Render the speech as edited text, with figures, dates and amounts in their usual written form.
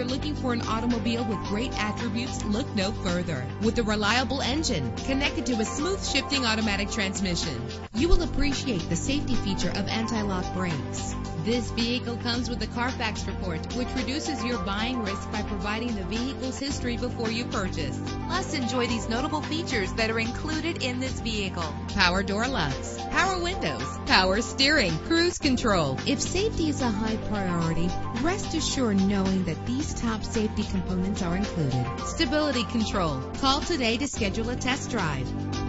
looking for an automobile with great attributes, look no further. With a reliable engine connected to a smooth shifting automatic transmission, you will appreciate the safety feature of anti-lock brakes. This vehicle comes with a Carfax report, which reduces your buying risk by providing the vehicle's history before you purchase. Plus, enjoy these notable features that are included in this vehicle: power door locks, power windows, power steering, cruise control. If safety is a high priority, rest assured knowing that these top safety components are included: stability control. Call today to schedule a test drive.